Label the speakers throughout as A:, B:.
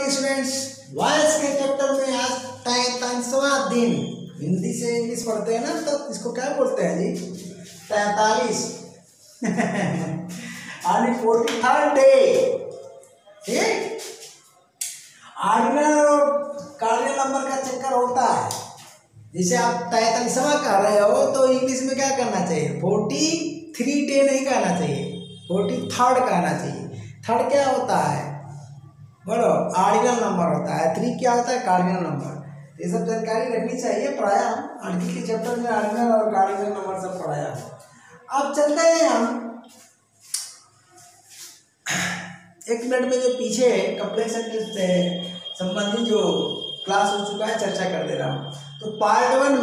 A: Morning students. Voice के chapter में आज 43वां दिन। हिंदी से इंग्लिश पढ़ते हैं ना, तो इसको क्या बोलते हैं जी? 43 यानी 43rd डे। ठीक, ऑर्डिनल और कार्डिनल नंबर का चक्कर होता है। जैसे आप 43वां कर रहे हो तो इंग्लिश में क्या करना चाहिए? 43 डे नहीं कहना चाहिए, 43rd कहना चाहिए। थर्ड क्या होता है? बोलो, ऑर्डिनल नंबर होता है। 3 क्या होता है? Cardinal number. ये सब जानकारी रखनी चाहिए। पढ़ाया हम आर्टिकल के चैप्टर में ऑर्डिनल और कार्डिनल नंबर सब पढ़ाया। अब चलते हैं हम 1 मिनट में जो पीछे कॉम्प्लेक्स सेंटेंस से संबंधित जो क्लास हो चुका है चर्चा कर दे रहा हूँ। तो पार्ट वन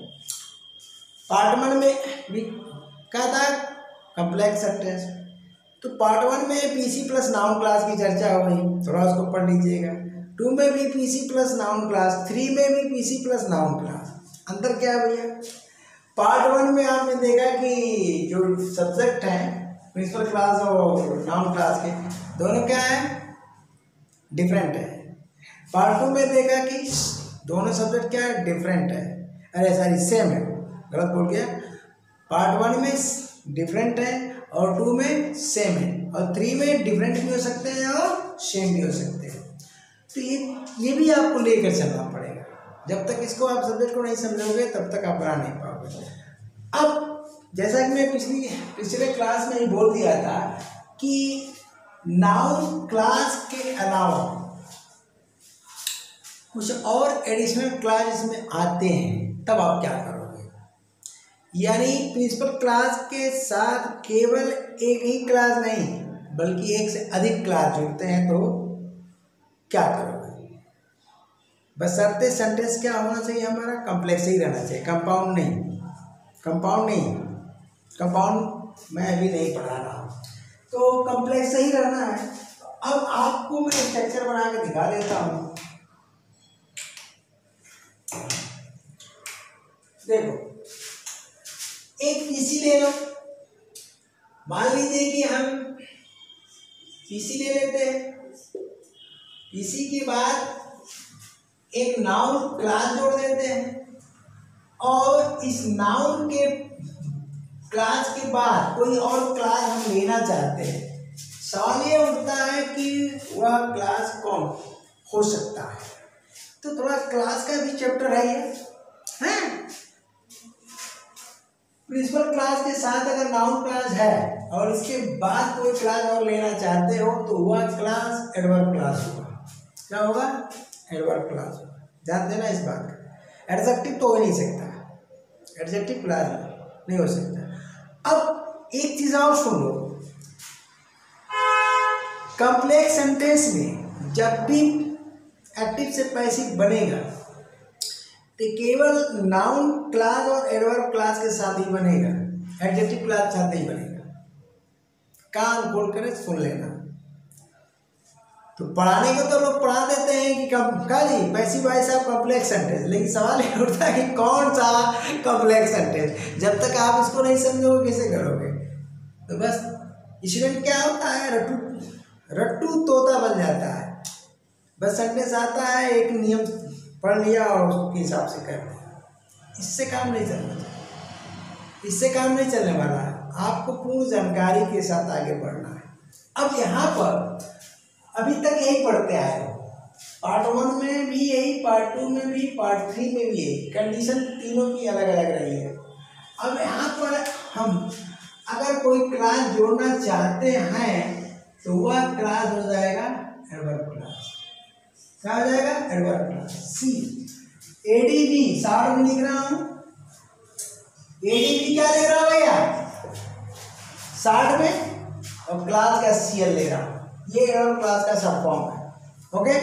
A: में भी क्या था? Complex sentence. तो पार्ट 1 में पीसी प्लस नाउन क्लास की चर्चा हो गई, थोड़ा उसको पढ़ लीजिएगा। 2 में भी पीसी प्लस नाउन क्लास, 3 में भी पीसी प्लस नाउन क्लास। अंतर क्या है भैया? पार्ट 1 में आपने देखा कि जो सब्जेक्ट हैं प्रिंसिपल क्लास और नाउन क्लास के दोनों क्या है? डिफरेंट है। पार्ट 2 में देखा कि दोनों सब्जेक्ट क्या है? डिफरेंट है। अरे सॉरी, सेम है, गलत बोल गया। पार्ट 1 में डिफरेंट है और 2 में सेम है, और 3 में डिफरेंट भी हो सकते हैं और सेम भी हो सकते हैं। तो ये भी आपको लेकर चलना पड़ेगा। जब तक इसको आप सब्जेक्ट को नहीं समझोगे तब तक आप बना नहीं पाओगे। अब जैसा कि मैं पिछले क्लास में ही बोल दिया था कि नाउन क्लास के अलावा कुछ और एडिशनल क्लास इसमें आते हैं, तब आप क्या करोगे? यानी प्रिंसिपल क्लास के साथ केवल एक ही क्लास नहीं बल्कि एक से अधिक क्लास जुड़ते हैं, तो क्या करोगे? बशर्ते सेंटेंस क्या होना चाहिए हमारा? कॉम्प्लेक्स ही रहना चाहिए, कंपाउंड नहीं। कंपाउंड मैं अभी नहीं पढ़ा रहा हूँ, तो कॉम्प्लेक्स ही रहना है। अब आपको मैं स्ट्रक्चर बना के दिखा देता हूँ। देखो, एक पीसी ले लो। मान लीजिए कि हम पीसी ले लेते हैं। पीसी के बाद एक नाउन क्लास जोड़ देते हैं, और इस नाउन के क्लास के बाद कोई और क्लास हम लेना चाहते हैं। सवाल ये उठता है कि वह क्लास कौन हो सकता है? तो थोड़ा क्लास का भी चैप्टर है ये, हैं? प्रिंसिपल क्लास के साथ अगर नाउन क्लास है और इसके बाद कोई क्लास और लेना चाहते हो तो वह क्लास एडवर्ब क्लास होगा। क्या होगा? एडवर्ब क्लास होगा। ध्यान देना इस बात का। एडजेक्टिव तो हो नहीं सकता, एडजेक्टिव क्लास नहीं हो सकता। अब एक चीज और सुन लो, कॉम्प्लेक्स सेंटेंस में जब भी एक्टिव से पैसिव बनेगा तो केवल नाउन क्लास और एडवर्ब क्लास के साथ ही बनेगा, एडजेक्टिव क्लास के साथ नहीं बनेगा। कान खोल कर सुन लेना। तो पढ़ाने को तो लोग पढ़ा देते हैं कि क्या जी passive voice of complex sentence, लेकिन सवाल ये उठता है कि कौन सा कॉम्प्लेक्स सेंटेंस? जब तक आप इसको नहीं समझोगे कैसे करोगे? तो बस स्टूडेंट क्या होता है? रट्टू तोता बन जाता है। बस सेंटेंस आता है, एक नियम पढ़ लिया और उसके हिसाब से कर दिया। इससे काम नहीं चलना चाहिए, इससे काम नहीं चलने वाला है। आपको पूर्ण जानकारी के साथ आगे बढ़ना है। अब यहाँ पर अभी तक यही पढ़ते आए हो। पार्ट 1 में भी यही, पार्ट 2 में भी, पार्ट 3 में भी यही। कंडीशन तीनों की अलग अलग रही है। अब यहाँ पर हम अगर कोई क्लास जोड़ना चाहते हैं तो वह क्लास हो जाएगा एडवर्ब क्लास। क्या हो जाएगा? Adverb class. सी एडीबी सार में लिख रहा हूँ। एडीबी क्या लिख रहा हूँ भैया? 60 में, और क्लास का सीएल ले रहा हूँ। ये एडवर्ब क्लास का सब फॉर्म है। ओके,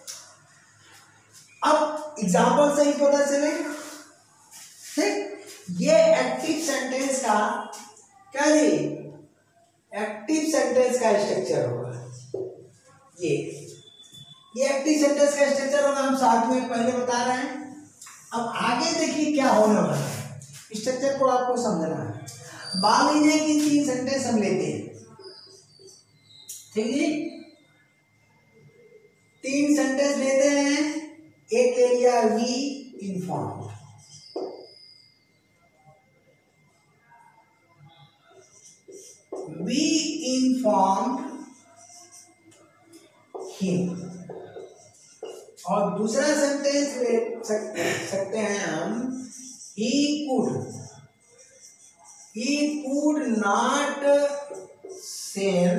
A: अब एग्जाम्पल से ही पता चलेगा। ठीक, ये एक्टिव सेंटेंस का क्या जी? एक्टिव सेंटेंस का स्ट्रक्चर होगा। ये एक्टिव सेंटेंस का स्ट्रक्चर होगा, हम साथ में पहले बता रहे हैं। अब आगे देखिए क्या होने वाला है, स्ट्रक्चर को आपको समझना है। मान लीजिए कि 3 सेंटेंस हम लेते हैं, ठीक जी? 3 सेंटेंस सेंटेंस लेते हैं, एक ले लिया we informed, we informed him, और दूसरा सेंटेंस ले सकते हैं हम, he could not sell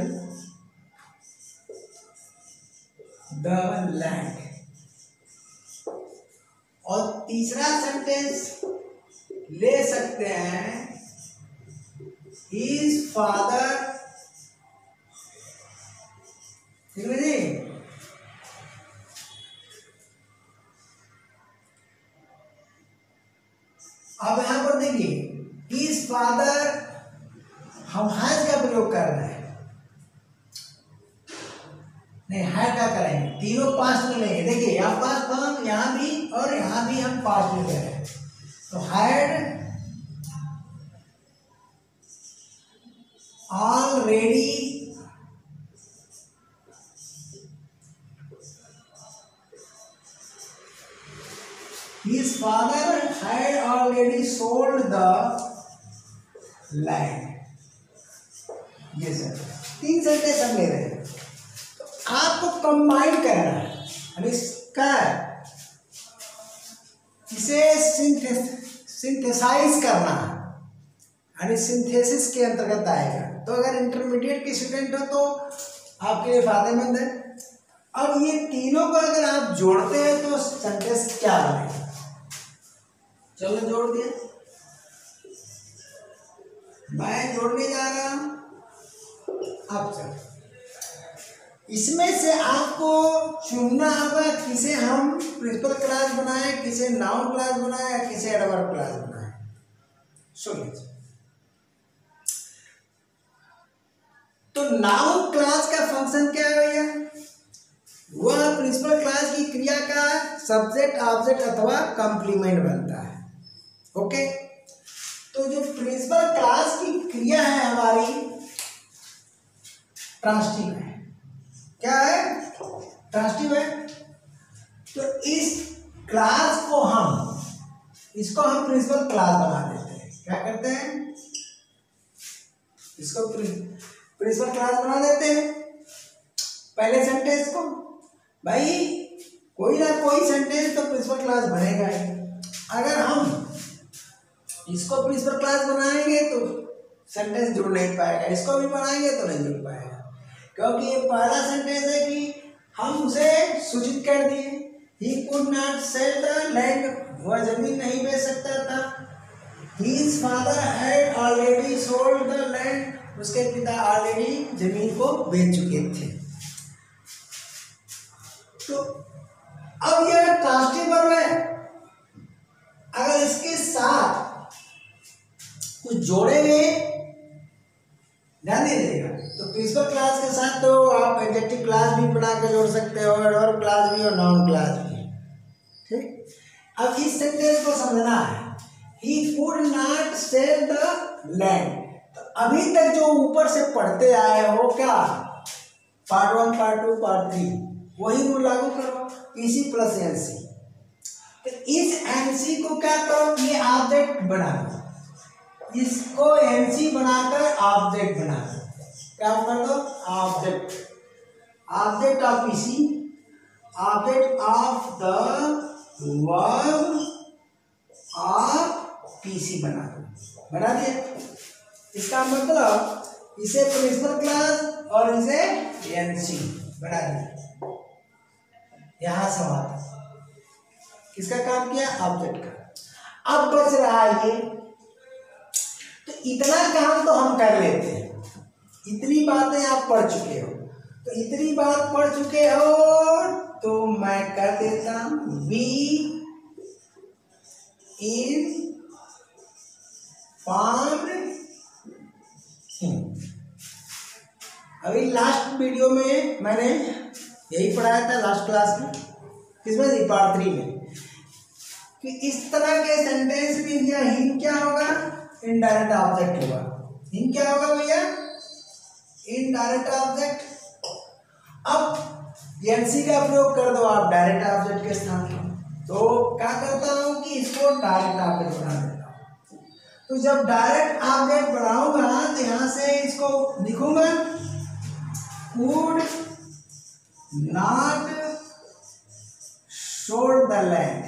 A: the land, और तीसरा सेंटेंस ले सकते हैं, his father, ठीक है जी। अब यहां पर देखिए, his father, हम हैज का प्रयोग कर रहे हैं, नहीं है क्या करेंगे, तीनों पास्ट में लेंगे। देखिए यहाँ पास्ट हम यहाँ भी और यहाँ भी हम पास्ट में ले रहे हैं, तो had already his father had already sold the land, ये सर तीन सेंटेंस हम ले रहे हैं। आपको कंबाइन करना है, इसका इसे सिंथेसाइज करना है, यानी सिंथेसिस के अंतर्गत आएगा। तो अगर इंटरमीडिएट के स्टूडेंट हो तो आपके लिए फायदेमंद है। अब ये तीनों को अगर आप जोड़ते हैं तो सेंटेंस क्या बनेगा, चलो जोड़ दिया, मैं जोड़ने जा रहा हूं। अब चलो इसमें से आपको चुनना होगा किसे हम प्रिंसिपल क्लास बनाए, किसे नाउन क्लास बनाए, या किसे एडवर्ब क्लास बनाए। सुनिए, तो नाउन क्लास का फंक्शन क्या है भैया, वह प्रिंसिपल क्लास की क्रिया का सब्जेक्ट, ऑब्जेक्ट अथवा कंप्लीमेंट बनता है। ओके, तो जो प्रिंसिपल क्लास की क्रिया है हमारी ट्रांसटिव है, क्या है, ट्रांसटिव है। तो इस क्लास को इसको हम प्रिंसिपल क्लास बना देते हैं। क्या करते हैं, इसको प्रिंसिपल क्लास बना देते हैं। पहले सेंटेंस को, भाई कोई ना कोई सेंटेंस तो प्रिंसिपल क्लास बनेगा ही। अगर हम इसको प्रिंसिपल क्लास बनाएंगे तो सेंटेंस जुड़ नहीं पाएगा, इसको भी बनाएंगे तो नहीं जुड़ पाएगा, क्योंकि ये पहला सेंटेंस है कि हम उसे सूचित कर दिए, he could not sell the land, वह जमीन नहीं बेच सकता था। his father had already sold the land, उसके पिता ऑलरेडी जमीन को बेच चुके थे। तो अब यह ट्रांसटिव वर्ब है, अगर इसके साथ कुछ जोड़ेंगे, ध्यान दीजिएगा, तो प्रिंसिपल क्लास के साथ तो आप एडजेक्टिव क्लास भी बना के जोड़ सकते हो, एडवर्ब क्लास भी और नाउन क्लास भी। ठीक, अब इस सेंटेंस को समझना है, he could not sell the land। तो अभी तक जो ऊपर से पढ़ते आए हो, क्या पार्ट 1, पार्ट 2, पार्ट 3, वही रूल लागू करो, पीसी प्लस एनसी। तो इस एनसी को क्या करो, ये ऑब्जेक्ट बना दो, इसको एनसी बनाकर ऑब्जेक्ट बना दो। क्या कर दो, object, object of PC, object of the verb of PC बना दो। बना दिया, इसका मतलब इसे प्रिंसिपल क्लास और इसे एनसी बना दिया। यहां समाप्त, किसका काम किया, ऑब्जेक्ट का। अब बच रहा है ये, तो इतना काम तो हम कर लेते हैं, इतनी बातें आप पढ़ चुके हो, तो इतनी बात पढ़ चुके हो तो मैं कर देता हूं, वी इन्फॉर्म्ड हिम। अभी लास्ट वीडियो में मैंने यही पढ़ाया था, लास्ट क्लास में, किसमें, पार्ट 3 में, कि इस तरह के सेंटेंस में या हिम क्या होगा, इनडायरेक्ट ऑब्जेक्ट होगा। हिम क्या होगा भैया, इनडायरेक्ट ऑब्जेक्ट। अब एनसी का प्रयोग कर दो आप डायरेक्ट ऑब्जेक्ट के स्थान पर। तो क्या करता हूँ कि इसको डायरेक्ट ऑब्जेक्ट बना देता हूँ। तो जब डायरेक्ट ऑब्जेक्ट बनाऊंगा तो यहाँ से इसको लिखूंगा could not sold the land.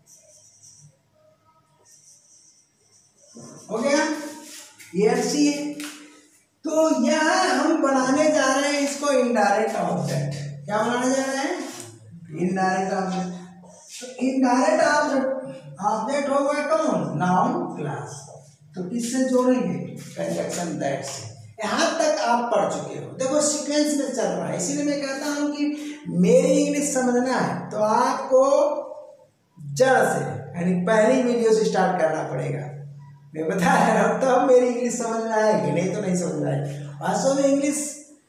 A: हो गया एनसी। तो यह हम बनाने जा रहे हैं इसको इनडायरेक्ट ऑब्जेक्ट। क्या बनाने जा रहे हैं? Indirect object. तो इनडायरेक्ट ऑब्जेक्ट होगा कौन? Noun class. तो किससे जोड़ेंगे? कंजक्शन दैट से। यहाँ तक आप पढ़ चुके हो। देखो सीक्वेंस में चल रहा है, इसीलिए मैं कहता हूँ कि मेरी इंग्लिश समझना है तो आपको जड़ से यानी पहली वीडियो से स्टार्ट करना पड़ेगा। मैं बता रहा हूँ तब मेरी इंग्लिश समझ में आएगी, नहीं तो नहीं समझ में आएगी। वास्तव में इंग्लिश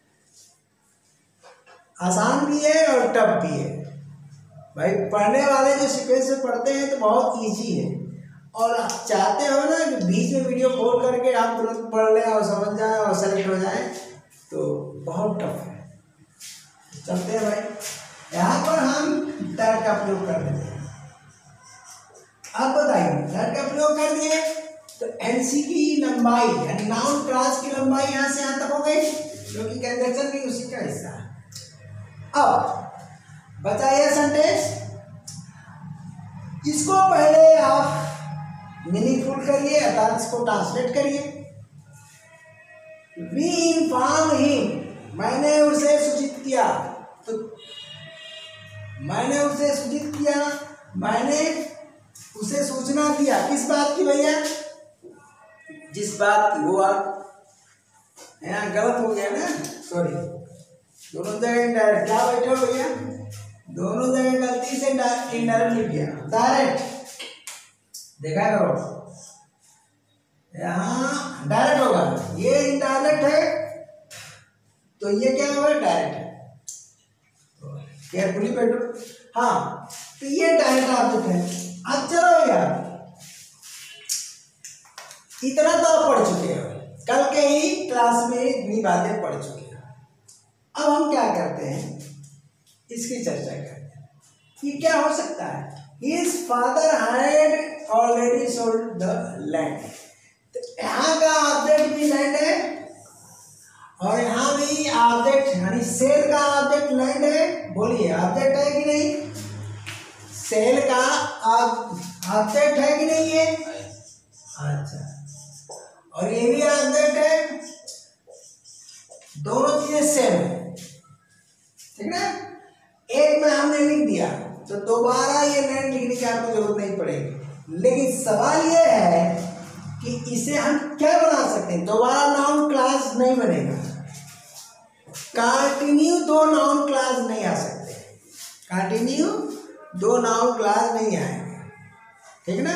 A: आसान भी है और टफ भी है भाई। पढ़ने वाले जो सीक्वेंस में पढ़ते हैं तो बहुत इजी है, और आप चाहते हो ना कि बीच में वीडियो खोल करके आप तुरंत पढ़ लें और समझ जाए और सेलेक्ट हो जाए, तो बहुत टफ है। चलते हैं भाई। यहाँ पर हम दैट का प्रयोग कर देते हैं। आप बताइए दैट का प्रयोग कर दिए तो एनसी की लंबाई यानी नाउन क्लास की लंबाई यहाँ से यहाँ तक हो गई, क्योंकि कंजक्शन भी उसी का हिस्सा है। अब बचा यह सेंटेंस, इसको पहले आप मीनिंगफुल करिए अर्थात इसको ट्रांसलेट करिए। वी इन्फॉर्म हिम, मैंने उसे सूचित किया। तो मैंने उसे सूचित किया, मैंने उसे सूचना दिया। किस बात की भैया? जिस बात की। वो आप यहाँ गलत हो गया ना, सॉरी। दोनों जगह इनडायरेक्ट। क्या बैठे हो भैया? दोनों जगह गलती से इनडायरेक्ट लिख दिया। डायरेक्ट देखा करो, यहाँ डायरेक्ट होगा, ये इनडायरेक्ट है तो ये क्या होगा? डायरेक्ट है। केयरफुली बैठो। हाँ, तो ये डायरेक्ट ऑब्जेक्ट है। अब चलो भैया, इतना तो आप पढ़ चुके हो, कल के ही क्लास में इतनी बातें पढ़ चुके हो। अब हम क्या करते हैं, इसकी चर्चा करते हैं कि क्या हो सकता है। His father had already sold the land। तो यहाँ का ऑब्जेक्ट भी लैंड है और यहाँ भी ऑब्जेक्ट यानी सेल का ऑब्जेक्ट लैंड है। बोलिए ऑब्जेक्ट है कि नहीं? सेल का ऑब्जेक्ट है कि नहीं है? अच्छा, और ये भी ऑब्जेक्ट है। दोनों चीजें सेम है, ठीक ना? एक में हमने लिख दिया तो दोबारा ये लैंड लिखने की आपको जरूरत नहीं पड़ेगी। लेकिन सवाल ये है कि इसे हम क्या बना सकते हैं? दोबारा नाउन क्लास नहीं बनेगा। कंटिन्यू दो नाउन क्लास नहीं आ सकते। कंटिन्यू दो नाउन क्लास नहीं आएंगे, ठीक ना?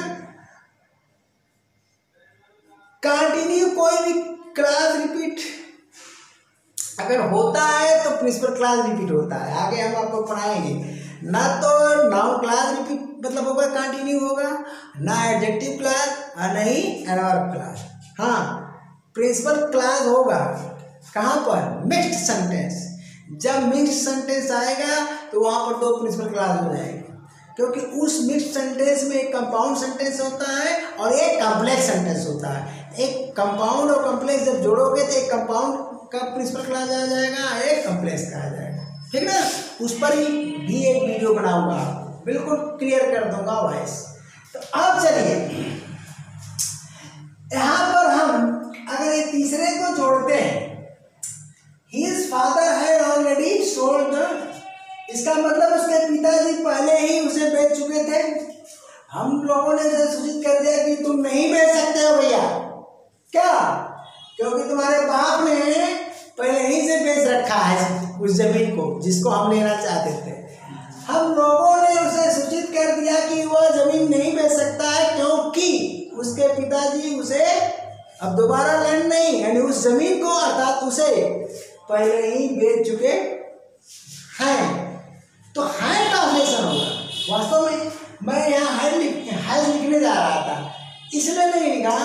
A: कंटिन्यू कोई भी क्लास रिपीट अगर होता है तो प्रिंसिपल क्लास रिपीट होता है। आगे हम आपको पढ़ाएंगे। ना तो नाउन क्लास रिपीट मतलब होगा, कंटिन्यू होगा, ना एडजेक्टिव क्लास और ना ही एडवर्ब क्लास। हाँ, प्रिंसिपल क्लास होगा कहाँ पर? Mixed sentence. जब मिक्स्ड सेंटेंस आएगा तो वहाँ पर दो प्रिंसिपल क्लास हो जाएगी, क्योंकि उस मिक्स्ड सेंटेंस में एक कंपाउंड सेंटेंस होता है और एक कॉम्प्लेक्स सेंटेंस होता है। एक कंपाउंड और कॉम्प्लेक्स जब जोड़ोगे तो एक कंपाउंड का प्रिंसिपल क्लास आ जाएगा, एक कॉम्प्लेक्स का आ जाएगा, ठीक ना? उस पर ही भी एक वीडियो बनाऊंगा, बिल्कुल क्लियर कर दूंगा वॉइस। तो अब चलिए यहाँ पर हम अगर ये तीसरे को जोड़ते हैं, his father had already sold the, इसका मतलब उसके पिताजी पहले ही उसे बेच चुके थे। हम लोगों ने उसे सूचित कर दिया कि तुम नहीं बेच सकते हो भैया। क्या? क्योंकि तुम्हारे बाप ने पहले ही से बेच रखा है उस जमीन को जिसको हम लेना चाहते थे। हम लोगों ने उसे सूचित कर दिया कि वह जमीन नहीं बेच सकता है, क्योंकि उसके पिताजी उसे अब दोबारा लैंड नहीं यानी उस जमीन को अर्थात उसे पहले ही बेच चुके हैं। तो है ट्रांसलेशन होगा। वास्तव में मैं यहाँ है लिखने जा रहा था, इसलिए नहीं लिखा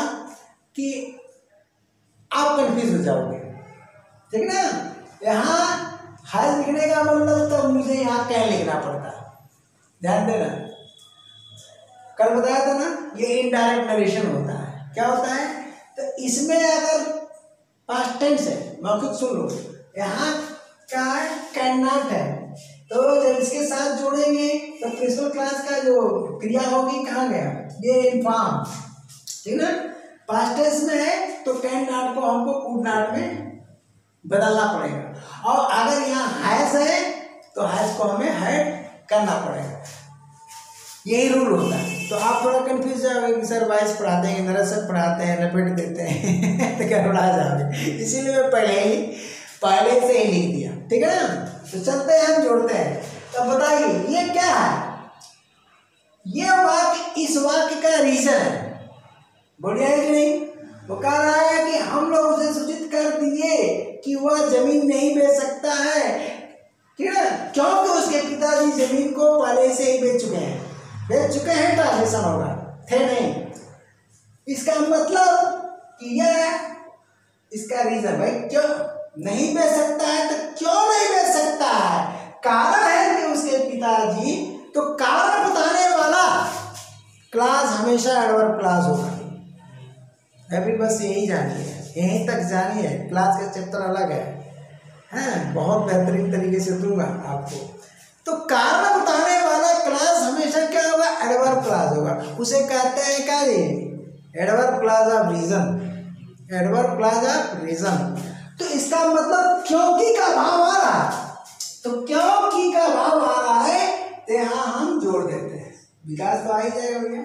A: कि आप कंफ्यूज हो जाओगे, ठीक ना? यहाँ हैज लिखने का मतलब तो मुझे यहाँ कैन लिखना पड़ता, ध्यान देना। कल बताया था ना, ये इनडायरेक्ट नरेशन होता है। क्या होता है? तो इसमें अगर पास्ट टेंस है, मौखिक सुन लो, यहाँ का कैन नॉट है, तो जब इसके साथ जोड़ेंगे तो प्रिंसिपल क्लास का जो क्रिया होगी कहाँ गया? ये इन्फॉर्म, ठीक ना। पास्ट टेंस में है तो कैन नॉट को हमको कुड नॉट में बदलना पड़ेगा, और अगर यहाँ हैज है तो हैज को हमें हैड करना पड़ेगा। यही रूल होता है। तो आप थोड़ा कंफ्यूज जाओगे कि सर वाइस पढ़ाते हैं, नरसर पढ़ाते हैं, लपेट देते हैं तो क्या उड़ा जाओगे, इसीलिए मैं पहले से ही लिख दिया, ठीक है ना। तो चलते हैं, हम जोड़ते हैं। तो बताइए ये क्या है? ये वाक्य इस वाक्य का रीजन है, बढ़िया है कि नहीं? वो कह रहा है कि हम लोग उसे सूचित कर दिए कि वह जमीन नहीं बेच सकता है, ठीक है, क्योंकि उसके पिताजी जमीन को पहले से ही बेच चुके हैं। ट्रांसलेशन होगा, थे नहीं। इसका मतलब कि यह इसका रीजन, भाई क्यों नहीं बेच सकता है, तो क्यों नहीं बेच सकता है? कारण है कि उसके पिताजी, तो कारण बताने वाला क्लास हमेशा एडवर्ब क्लास होगा। अभी बस यही जानिए, यहीं तक जानिए, क्लास का चैप्टर अलग है, बहुत बेहतरीन तरीके से दूंगा आपको। तो कारण बताने वाला क्लास हमेशा क्या होगा? एडवर्ब क्लास होगा। उसे कहते हैं क्या? ये adverb class of reason, adverb class of reason. तो इसका मतलब क्योंकि का भाव आ रहा है, तो क्योंकि का भाव आ रहा है तो यहाँ हम जोड़ देते हैं। विकास तो आ ही जाएगा भैया,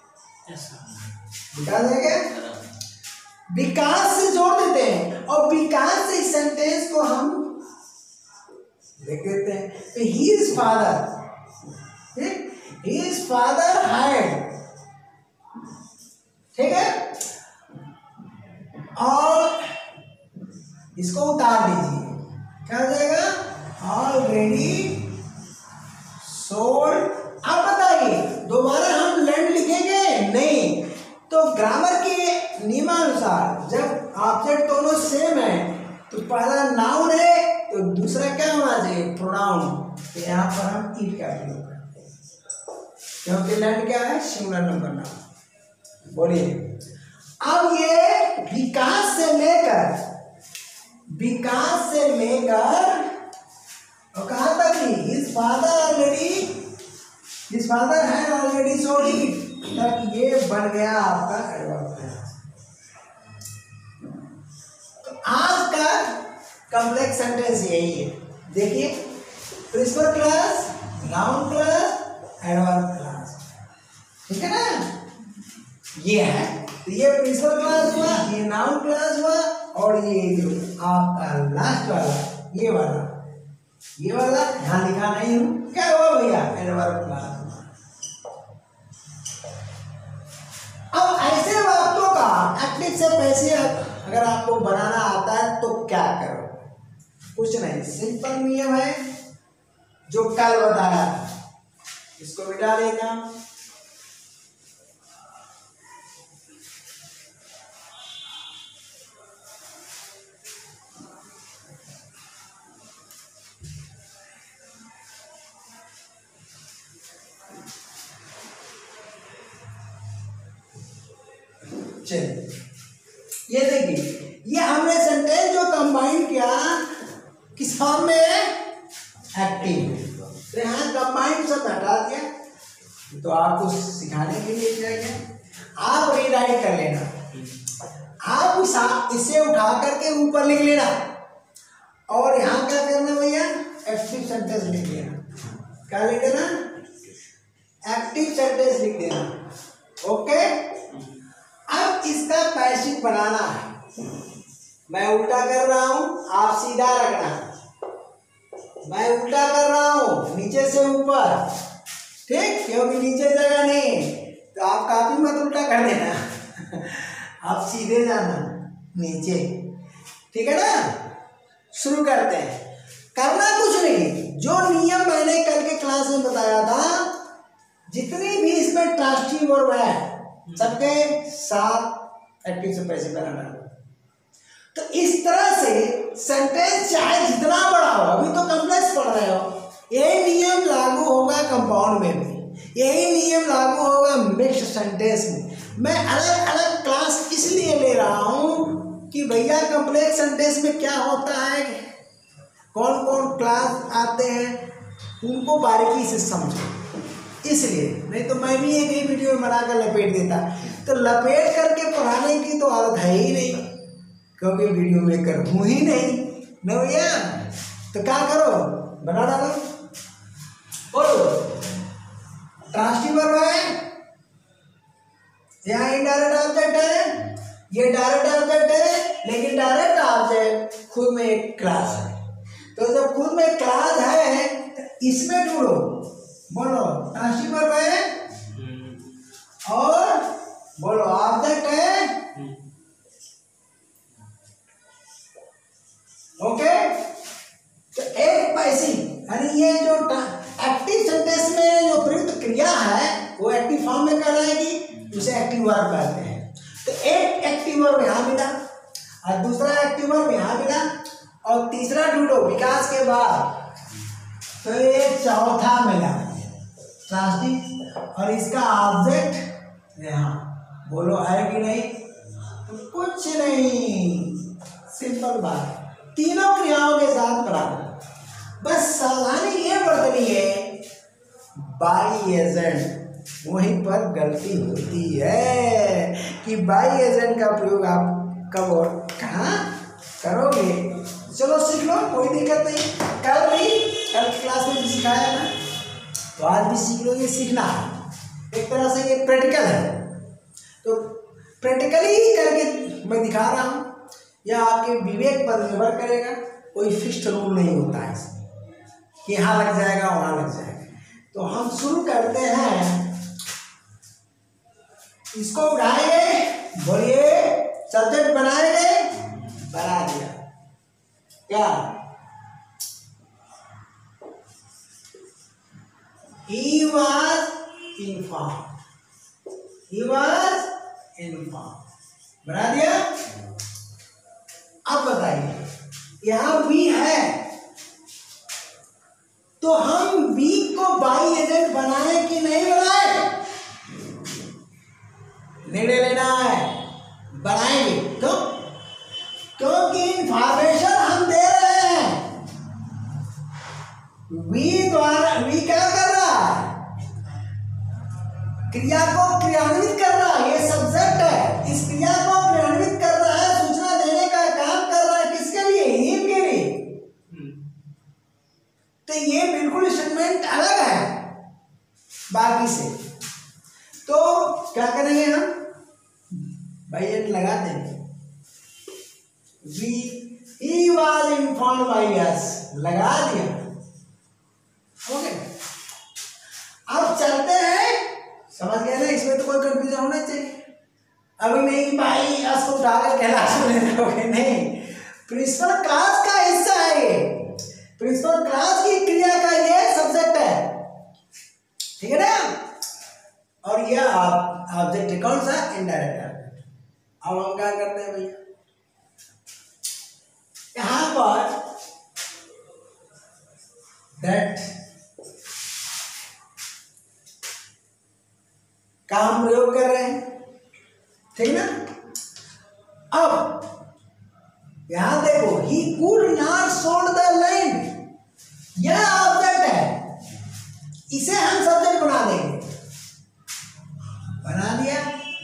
A: विकास है क्या? विकास से जोड़ देते हैं, और विकास से इस सेंटेंस को हम देख देते हैं। तो his father, ठीक, his father had, ठीक है, और इसको उतार दीजिए, क्या हो जाएगा? Already sold. अब बताइए दोबारा हम लैंड लिखेंगे नहीं, तो ग्रामर के नियमानुसार जब ऑब्जेक्ट दोनों सेम है तो पहला नाउन है तो दूसरा क्या होना चाहिए? प्रोनाउन। तो यहाँ पर हम इट का प्रयोग करते हैं, क्योंकि लैंड क्या है? Singular number noun. बोलिए अब ये विकास से लेकर और कहाँ तक? हिज फादर है ऑलरेडी सोल्ड इट तक ये बन गया आपका एडवर्ब क्लास। तो आज का कॉम्प्लेक्स सेंटेंस यही है। देखिए, principal class, noun class, adverb class, ठीक है ना। ये है, तो ये प्रिंसिपल क्लास हुआ, ये नाउन क्लास हुआ, और ये जो आपका लास्ट वाला ये वाला यहाँ लिखा नहीं हूँ, क्या हुआ भैया? Adverb class. अब ऐसे वाक्यों का एक्टिव से पैसे अगर आपको बनाना आता है तो क्या करो? कुछ नहीं, सिंपल नियम है जो कल बताया, इसको मिटा देना। चलिए, ये देखिए, ये हमने सेंटेंस जो कंबाइन किया किस फॉर्म में है? एक्टिव। तो यहाँ कंबाइन सब हटा दिया, तो आपको सिखाने के लिए क्या है, आप रीराइट कर लेना, आप इसे उठा करके ऊपर लिख लेना, और यहाँ क्या करना भैया? एक्टिव सेंटेंस लिख लेना। क्या लिख देना? एक्टिव सेंटेंस लिख देना। ओके, अब इसका पैसिव बनाना है। मैं उल्टा कर रहा हूं, आप सीधा रखना। मैं उल्टा कर रहा हूं, नीचे से ऊपर, ठीक, क्योंकि नीचे जगह नहीं, तो आप काफी मत उल्टा कर देना आप सीधे जाना नीचे, ठीक है ना। शुरू करते हैं। करना कुछ नहीं, जो नियम मैंने कल के क्लास में बताया था, जितनी भी इसमें ट्रांसिटिव वर्ब है सबके साथ एक्टिव से पैसे बनाना। तो इस तरह से सेंटेंस चाहे जितना बड़ा हो, अभी तो कॉम्प्लेक्स पढ़ रहे हो, यही नियम लागू होगा कंपाउंड में भी, यही नियम लागू होगा मिक्स्ड सेंटेंस में। मैं अलग अलग क्लास इसलिए ले रहा हूँ कि भैया कॉम्प्लेक्स सेंटेंस में क्या होता है, कौन कौन क्लास आते हैं, उनको बारीकी से समझो, इसलिए। नहीं तो मैं भी एक ही वीडियो में बनाकर लपेट देता, तो लपेट करके पढ़ाने की तो आदत है ही नहीं, क्योंकि वीडियो मेकर हूँ ही नहीं न भैया। तो क्या करो, बना डालो। बोलो, ट्रांसटिव है, यहाँ इनडायरेक्ट ऑब्जेक्ट है, ये डायरेक्ट ऑब्जेक्ट है, लेकिन डायरेक्ट ऑब्जेक्ट खुद में एक क्लास है। तो जब खुद में क्लास है तो इसमें ढूंढो। बोलो, ट्रांसटिव है और बोलो ऑब्जेक्ट है, ओके। तो एक पैसिव यानी ये जो एक्टिव सेंटेंस में जो प्रयुक्त क्रिया है वो एक्टिव फॉर्म में कहलाएगी, उसे एक्टिव वर्ब कहते हैं। तो एक एक्टिव वर्ब यहाँ मिला और दूसरा एक्टिव वर्ब यहाँ मिला और तीसरा ढूंढो विकास के बाद, तो ये चौथा मिला ट्रांसटिव, और इसका ऑब्जेक्ट यहाँ। बोलो है कि नहीं? तो कुछ नहीं, सिंपल बात, तीनों क्रियाओं के साथ बराबर। बस सावधानी ये बरतनी है, बाई एजेंट, वहीं पर गलती होती है कि बाई एजेंट का प्रयोग आप कब और कहाँ करोगे। चलो सीख लो, कोई दिक्कत नहीं। कल क्लास में भी सिखाया ना, तो आज भी सीख लो, ये सीखना है एक तरह से, ये प्रैक्टिकल है। तो प्रैक्टिकली करके मैं दिखा रहा हूँ, यह आपके विवेक पर निर्भर करेगा, कोई फिक्स्ड रूल नहीं होता है इसमें कि यहाँ लग जाएगा वहाँ लग जाएगा। तो हम शुरू करते हैं, इसको उठाएंगे, बोलिए सब्जेक्ट बनाएंगे, बना दिया क्या? He was informed, he was informed, बना दिया। अब बताइए, यहां बी है तो हम बी को बाई एजेंट बनाए कि नहीं बनाए? निर्णय लेना है, बनाएंगे। क्यों? क्योंकि इंफॉर्मेशन हम दे रहे हैं, वी द्वारा, वी क्या कर रहा है? क्रिया को क्रियान्वित कर रहा है, ये सब्जेक्ट है, इस क्रिया को क्रियान्वित कर रहा है, सूचना देने का काम कर रहा है, किसके लिए? ही के लिए। तो ये बिल्कुल स्टेटमेंट अलग है बाकी से। तो क्या करेंगे हम? बाई एजेंट लगा देंगे, he was informed by us, लगा दिया। ओके, अब चलते हैं, समझ गए ना? इसमें तो कोई कंफ्यूजन होना चाहिए। अभी नहीं भाई अस को उठाकर क्लास में ले रहोगे, नहीं, प्रिंसिपल क्लास का हिस्सा है ये, प्रिंसिपल क्लास की क्रिया का ये सब्जेक्ट है, ठीक है ना? और ये ऑब्जेक्ट कौन सा? Indirect object. अब हम क्या करते हैं भैया, यहां पर दैट का हम प्रयोग कर रहे हैं, ठीक ना? अब यहां देखो, he could not sold the land, यह ऑब्जेक्ट है, इसे हम सब्जेक्ट बना देंगे, बना दिया।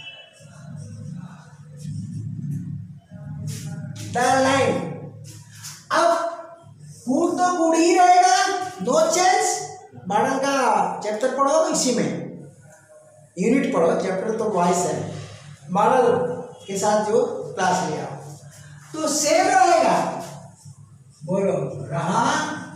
A: द लैंड, अब कूड तो कूड ही रहेगा, नो चेंज। मॉडल का चैप्टर पढ़ो, इसी में यूनिट पढ़ो, चैप्टर तो वाइस है, मॉडल के साथ जो क्लास लिया तो सेम रहेगा। बोलो, रहा,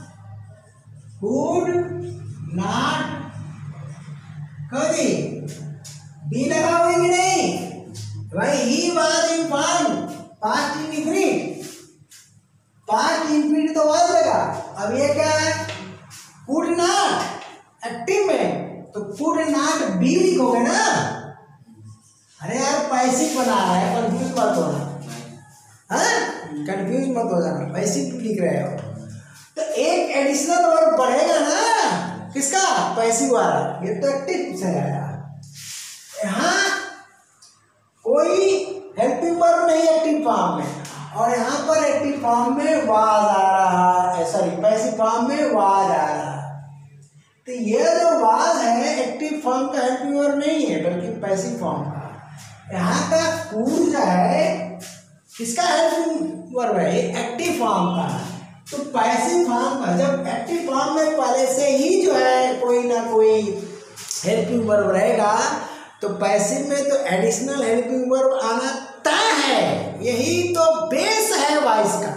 A: कुड नॉट, कभी बी लगाओगे कि नहीं भाई? He was informed, past indefinite, past indefinite तो वाज लगा। अब ये क्या है? कुड नॉट एक्टिव में, तो कुड नॉट बी लिखोगे ना। अरे यार पैसिव बना रहा है, कंफ्यूज मत होना, हाँ? कंफ्यूज मत हो जाना, पैसिव लिख रहे हो तो एक एडिशनल वर्ब बढ़ेगा ना, किसका, पैसिव वाला, ये तो एक्टिव से आया। यहाँ कोई हेल्पिंग वर्ब नहीं एक्टिव फॉर्म में, और यहाँ पर एक्टिव फॉर्म में वाज आ रहा है, सॉरी पैसिव फॉर्म में वाज आ रहा है। तो ये जो वाज है एक्टिव फॉर्म का हेल्पिंग वर्ब नहीं है बल्कि पैसिव फॉर्म का। यहाँ का कूड जो है किसका हेल्पिंग वर्ब है, एक्टिव फॉर्म का। तो पैसिव फॉर्म का जब एक्टिव फॉर्म में पहले से ही जो है कोई ना कोई हेल्पिंग वर्ब रहेगा, तो पैसिव में तो एडिशनल हेल्पिंग वर्ब आना तय है, यही तो बेस है वॉइस का।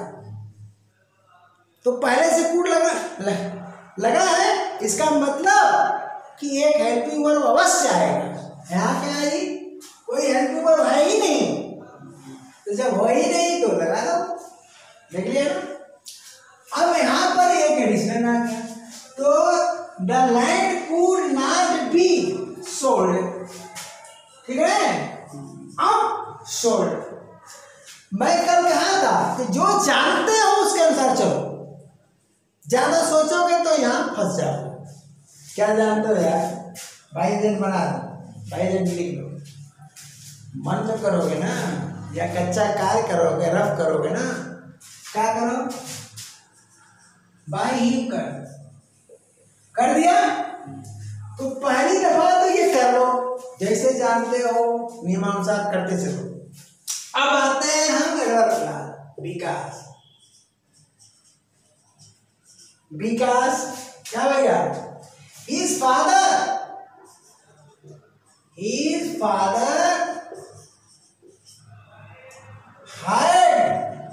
A: तो पहले से कूड लगा है, इसका मतलब कि एक हेल्पिंग वर्ब अवश्य आएगा। यहाँ क्या है जी, कोई हेल्पिंग वर्ब है ही नहीं, तो जब हो ही नहीं तो लगा दो, देख लिया ना। अब यहाँ पर एक एडिशनल आ गया, तो the land could not be sold, ठीक है। अब सोल्ड मैं कल कहा था कि जो जानते हो उसके अनुसार चलो, ज्यादा सोचोगे तो यहाँ फंस जाओ। क्या जानते हो यार, बाईजेंट बना दो, बाईजेंट लिख लो, मन तो करोगे ना, या कच्चा कार्य करोगे, रफ करोगे ना, क्या करो, बाई ही कर दिया। तो पहली दफा तो ये कर लो जैसे जानते हो, नियमानुसार करते चलो। अब आते हैं हम एडवर्ब, विकास। विकास क्या भैया, his father had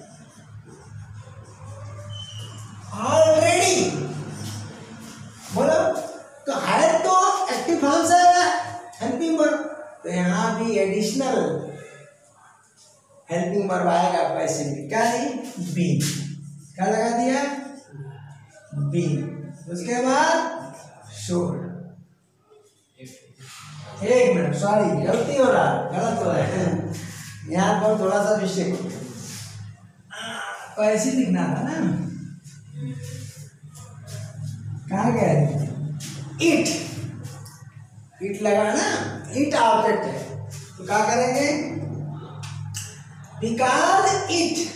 A: already, बोलो तो had तो एक्टिव फॉर्म से हेल्पिंग वर्ब, तो यहाँ भी एडिशनल हेल्पिंग वर्ब आएगा पैसिव में, क्या नहीं, बी, क्या लगा दिया, बी। उसके बाद शोर, एक मिनट सॉरी गलती हो रहा, गलत हो रहा है यहाँ पर, थोड़ा सा मिस्टेक हो गया, पैसिव लिखना था ना, कहाँ गया, इट लगा ना, इट ऑब्जेक्ट है, तो क्या करेंगे, बिकॉज इट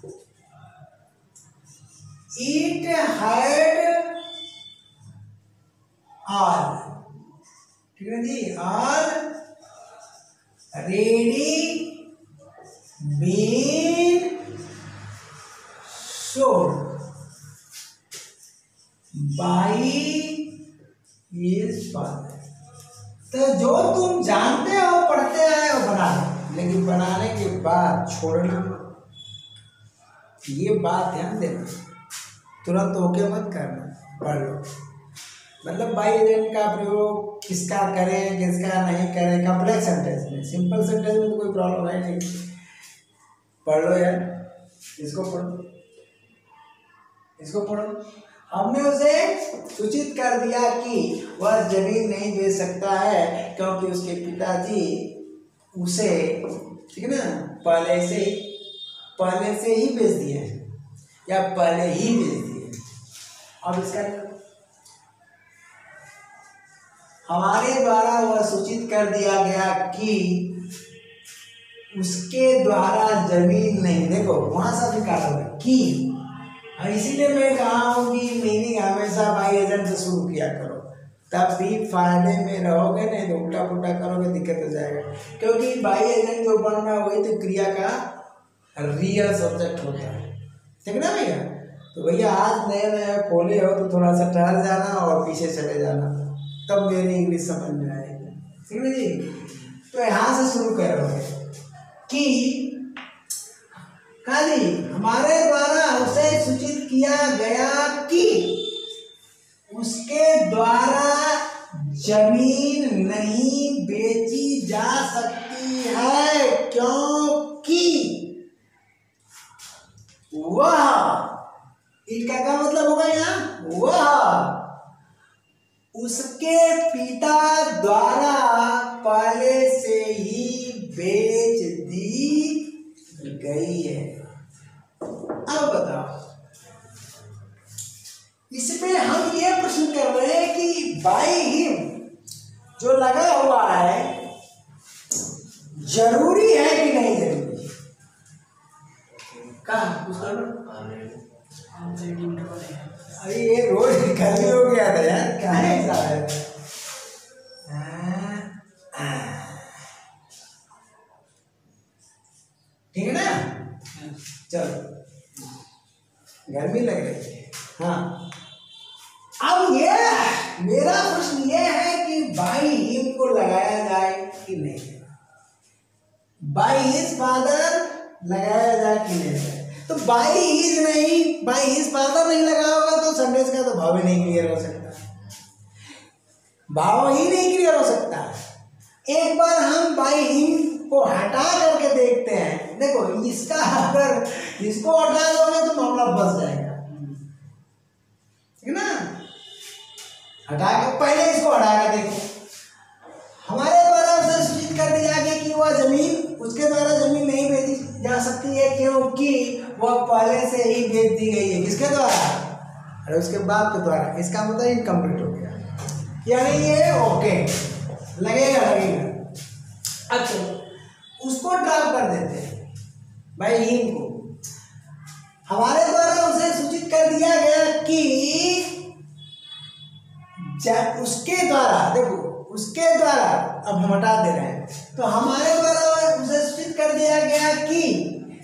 A: हैड ऑल, ठीक है जी, already been sold by his father. तो जो तुम जानते हो, पढ़ते आए हो, बना लो, लेकिन बनाने के बाद छोड़ना, ये बात ध्यान देना, तुरंत ओके मत करना, पढ़ लो। मतलब बाई एजेंट का प्रयोग किसका करें किसका नहीं करें, कॉम्प्लेक्स सेंटेंस में, सिंपल सेंटेंस में तो कोई प्रॉब्लम है नहीं, पढ़ लो यार, इसको पढ़ो, इसको पढ़ो। हमने उसे सूचित कर दिया कि वह जमीन नहीं बेच सकता है क्योंकि उसके पिताजी उसे, ठीक है ना, पहले से ही बेच दिए हैं, या पहले ही बेच दिए। अब इसका हमारे द्वारा वह सूचित कर दिया गया कि उसके द्वारा जमीन नहीं, देखो वहां से भी काटोगे कि, इसीलिए मैं कहा हूं कि मीनिंग हमेशा बाई एजेंट से शुरू किया करो, तब भी फायदे में रहोगे, नहीं तो उल्टा पुल्टा करोगे दिक्कत हो जाएगा। क्योंकि बाई एजेंट जो बन रहा है वही तो क्रिया का रियल सब्जेक्ट होता है, ठीक है ना भैया। तो भैया आज नया नया खोले हो तो थोड़ा सा ठहर जाना और पीछे चले जाना, तब मेरी इंग्लिश समझ में आएगी, ठीक है जी। तो यहाँ से शुरू करोगे कि खाली हमारे द्वारा उसे सूचित किया गया कि उसके द्वारा जमीन नहीं बेची जा सकती है क्योंकि वह, इसका क्या मतलब होगा यहाँ, वह उसके पिता द्वारा पहले से ही बेच दी गई है। अब बताओ, इसमें हम ये प्रश्न कर रहे हैं कि बाई हिम जो लगा हुआ है जरूरी है कि नहीं जरूरी? कहाँ अरे ये रोज खाली हो गया था यार, क्या है ठीक है ना? चलो, गर्मी लग रही है। हाँ, अब ये मेरा प्रश्न ये है कि बाई हिम को लगाया जाए कि नहीं, बाई हिज फादर लगाया जाए कि नहीं लगाया? तो बाई हिज नहीं, बाई हिज फादर नहीं लगा होगा तो सेंटेंस का तो भाव ही नहीं क्लियर हो सकता, भाव ही नहीं क्लियर हो सकता। एक बार हम बाई हिम को हटा करके देखते हैं। देखो, इसका अगर इसको हटा दोगे तो मामला फंस जाएगा, ठीक है ना? हटा के पहले इसको हटा के देखो, हमारे द्वारा उसे सूचित कर दिया गया कि वह जमीन उसके द्वारा जमीन नहीं बेची जा सकती है क्योंकि वह पहले से ही बेच दी गई है। किसके द्वारा? अरे उसके बाप के द्वारा। इसका मतलब इनकम्प्लीट हो गया, यानी ये ओके लगेगा लगेगा। अच्छा, उसको ड्रॉप कर देते हैं भाई हिम को। हमारे द्वारा उसे सूचित कर दिया गया कि उसके द्वारा, देखो उसके द्वारा, अब हम हटा दे रहे हैं, तो हमारे द्वारा उसे सूचित कर दिया गया कि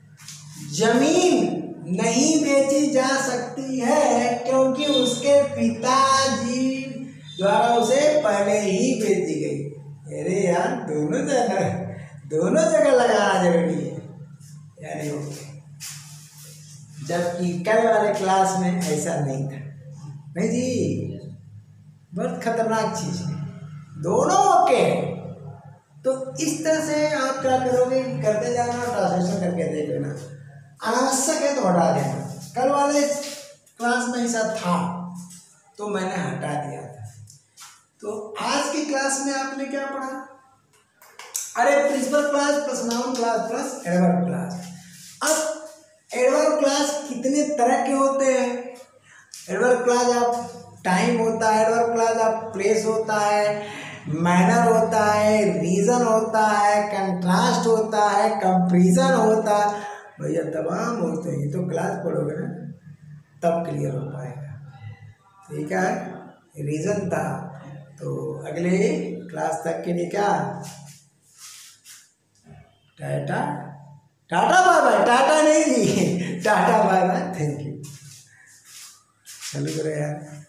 A: जमीन नहीं बेची जा सकती है क्योंकि उसके पिताजी द्वारा उसे पहले ही बेच दी गई। अरे यार, दोनों जगह लगाना जरूरी है यानी ओके, जबकि कल वाले क्लास में ऐसा नहीं था। नहीं जी, बहुत खतरनाक चीज है, दोनों ओके। तो इस तरह से आप क्या करोगे, करते जाना, ट्रांसलेशन करके देख लेना। अनावश्यक है तो हटा देना। कल वाले क्लास में ऐसा था तो मैंने हटा दिया था। तो आज की क्लास में आपने क्या पढ़ा? अरे principal class plus noun class plus adverb class. अब एडवर्ब क्लास कितने तरह के होते हैं? एडवर्ब क्लास आप टाइम होता है, एडवर्ब क्लास आप प्लेस होता है, मैनर होता है, रीजन होता है, कंट्रास्ट होता है, कंपैरिजन होता है, भैया तमाम होते हैं। तो क्लास पढ़ोगे ना तब क्लियर हो पाएगा, ठीक है? रीजन था तो अगले क्लास तक के लिए क्या, tata tata bye bye, tata नहीं जी, tata bye bye, thank you. चलो करो यार।